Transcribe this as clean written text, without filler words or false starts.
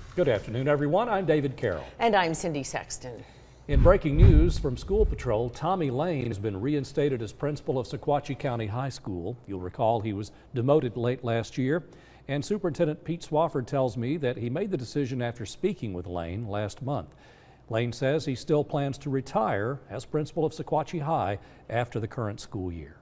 Good afternoon, everyone. I'm David Carroll. And I'm Cindy Sexton. In breaking news from School Patrol, Tommy Layne has been reinstated as principal of Sequatchie County High School. You'll recall he was demoted late last year. And Superintendent Pete Swafford tells me that he made the decision after speaking with Layne last month. Layne says he still plans to retire as principal of Sequatchie High after the current school year.